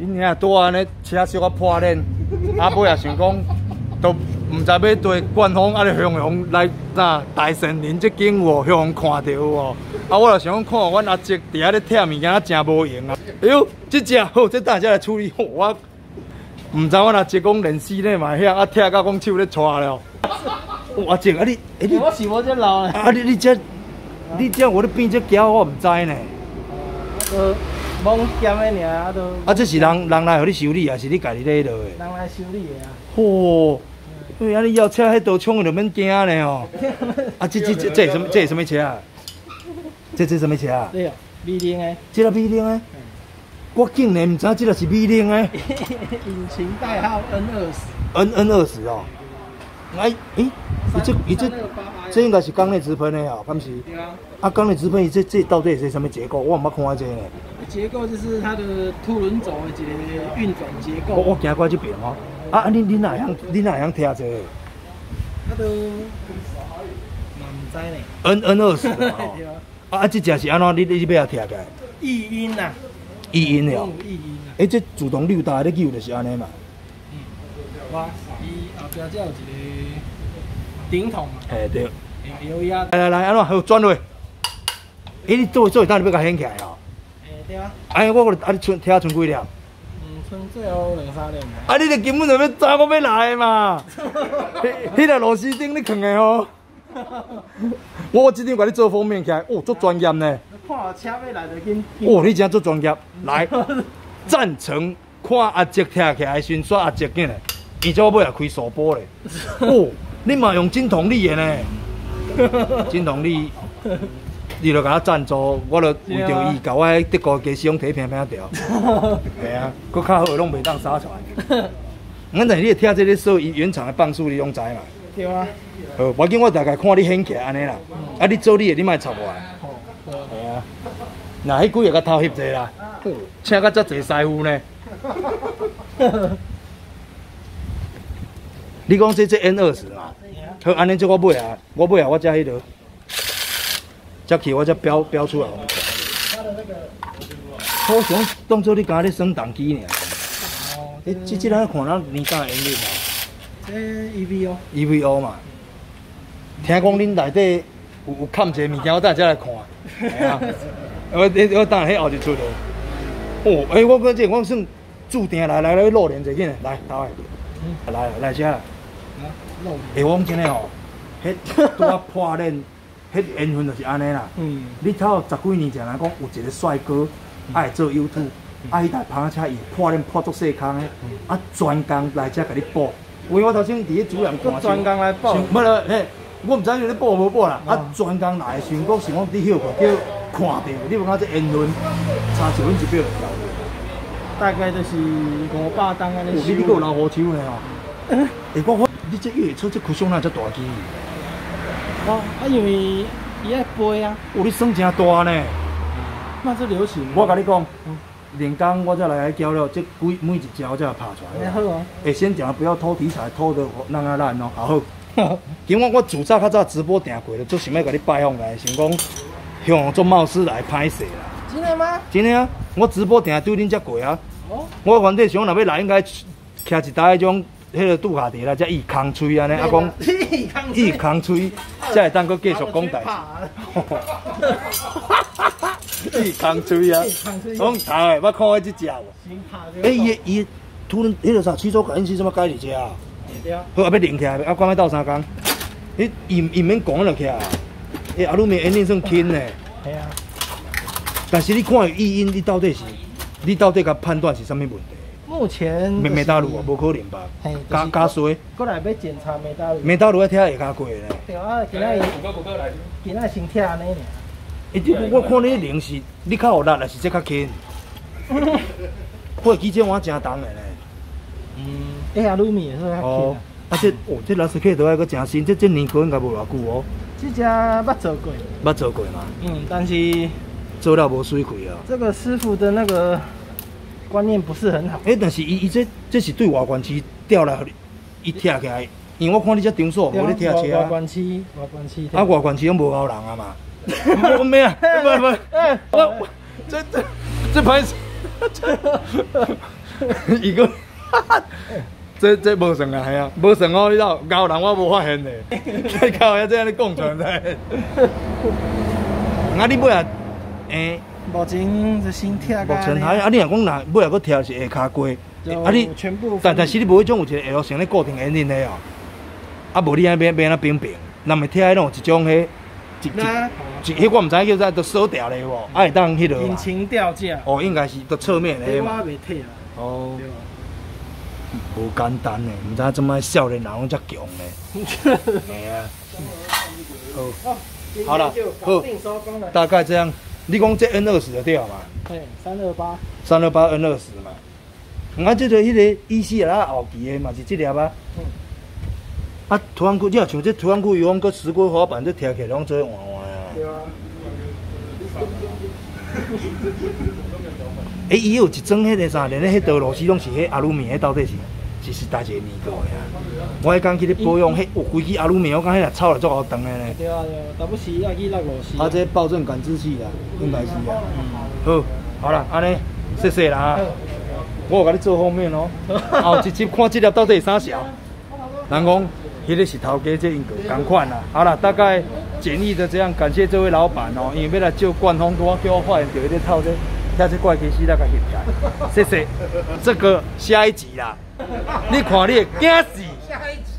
因遐拄安尼车小可破烂，啊尾也想讲，都唔知要对官方啊咧向阳来大善人这景有哦，向阳看到有哦。啊，我就想讲，看阮阿叔伫遐咧拆物件，真无用啊。哎呦，这只好，这大家来处理。我唔知阮阿叔讲连死咧嘛遐，啊拆到讲手咧搓了。阿叔啊你， 我是无这老嘞。 啊你这我咧变这胶，我唔知呢。 蒙咸的尔，都。啊， 这是人来互你修理，还是你家己咧落的？ 人来修理的啊。 嚯！哎，安尼要车迄道冲就免惊呢哦。啊，这是什么车啊？这什么车啊？ 对啊，米零的。 这个米零的，我竟然唔知这个是米零的。 引擎代号 N20 哦。哎，这应该是缸内直喷的哦，敢是？ 对啊。 啊，缸内直喷这到底是什么结构？我唔捌看这呢。 结构就是它的凸轮轴的一个运转结构。 我行过这边哦。啊，你哪样听这个？ 它都，嘛唔知呢。 N20 哦。啊，这只是安怎？你要听起来？ 异音呐。 异音了。 异音啊。 哎，这自动溜达咧扭就是安尼嘛。 哇，伊后壁才有一个顶筒嘛。 哎对。 来， 安怎好转落？哎，你做当你要甲掀起来哦。 对啊。 哎，我你剩听剩几粒？ 剩最后2、3粒。 啊，你就根本就要知我要来的嘛。迄个螺丝钉你放的哦。我即张甲你做封面起来，哦，足专业呢。 看车要来就紧。 哦，你真足专业。来，赞成看阿叔拆起来先刷阿叔紧嘞，而且我尾也开锁玻咧。哦，你嘛用金铜力的呢？金铜力。你就甲我赞助，我就为着伊，甲我迄德国家使用体平掉。系啊，搁较好拢袂当撒出来。咱但是你听这个所原厂的磅数，你拢知嘛？ 对啊。 无要紧，我大概看你掀起来安尼啦。啊，你做你的，你莫插我。系啊。那迄几个较偷翕者啦，请到遮济师傅呢。你讲这N20嘛？好，安尼这我买啊，我遮迄落。才去我才标出来。我想当做你家咧耍动机呢。哦。这咱看咱年间的音乐嘛。 这 EVO。EVO 嘛。听讲恁内底有看一个物件，我等下来看。系啊。我等下迄后就出来。哦，哎，我讲这我算注定来露脸一个来，倒来。来遮啦。露脸。哎，我讲真诶吼，迄拄啊破烂。迄缘分就是安尼啦。你头10几年前来讲，有一个帅哥爱做 YouTube， 啊，迄台篷车伊破烂破足细坑的，啊，专工来遮甲你补。因为我头先伫咧主任看， 专工来补。 无啦，嘿，我唔知你咧补无补啦。啊，专工来想讲你休课叫看到，你无讲这缘分差1分1秒就调。 大概就是500档安尼。 你有老虎手呢哦。哎，我你这越出这库箱哪遮大机？ 哦，因为伊爱飞啊。 哦，你算真大呢。 那这流行。 我甲你讲，练功我才来教了，这每一招我才拍出来。 好啊。 先讲不要偷题材，偷的让它烂哦。好。因为我自早较早直播订过了，就想要甲你拜访来，想讲向做冒失来歹势啦。 真的吗？ 真的啊，我直播订对恁遮过啊。哦。我反正想若要来，应该徛一台迄种。迄个杜卡迪啦，才伊空吹安尼，啊讲伊空吹，才会当搁继续讲代志。伊空吹啊，讲头诶，捌看过这只无？伊突然迄个啥，起初甲因是什么改伫遮啊？好，啊要练起来，啊讲要斗3工，伊免讲就起来。阿鲁面ending算轻呢。系啊。但是你看伊音，你到底甲判断是啥物问题？ 目前美大陆啊，无可能吧？加水。 过来要检查美大陆。 美大陆要听会较贵咧。 对啊，今仔先听安尼尔。 我看你零是，你较有力，还是这较轻？我记这碗真重的咧。 阿鲁米也是较轻。 啊这60K 都还阁真新，这年过应该无偌久哦。 这只捌做过。 捌做过嘛？ 但是做了无水开啊。 这个师傅的那个。观念不是很好。 但是伊这是对外观区调来，伊拆起来，因为我看你这场所无咧拆车啊。 外观区。 啊，外观区拢无够人啊嘛。我咩啊？不，我这歹势。 伊个，这无算啊，系啊，无算哦，你知道，咬人我无发现嘞，你靠呀，这样你讲出来。啊，你尾啊， 目前就先贴目前还啊，你若讲若尾啊，佫贴是下骹龟，啊你全部， 但是你无迄种有一个 L 型咧固定 ending 的哦，啊无你安变安平平，那么贴迄种一种迄。迄我毋知叫啥，都锁掉咧无，啊会当迄落。 引擎吊架。 哦，应该是都侧面咧嘛。 我袂退啦。 哦。无简单咧，毋知怎么少年人拢遮强咧。系啊。好。好了，好。大概这样，你讲这 N20就对嘛？ 对，328。 328 N20嘛。啊，这个迄个EC啊后期的嘛是这粒啊。啊，突然区，你若像这突然区，有讲个石龟滑板，这贴起来拢做换换啊。对啊。伊有一装迄个啥，连迄道螺丝拢是迄阿鲁米，迄到底是大一个年过的啊？我迄天去咧保养，迄有规支阿鲁米，我讲迄个炒来足好长的呢。 对啊对啊，但不时要去落螺丝。 啊，这保证感知器啦，应该是啊。好，好啦，安尼，谢谢啦哈。我有甲你做封面哦。后一集看这粒到底是啥小？人讲。迄个是头家，这应该同款啦。好了，大概简易的这样，感谢这位老板哦，因为要来救冠风多，叫我发现到迄个套这，遐这怪其实那个现象。谢谢，这个下一集啦，你看你会惊死。下一集。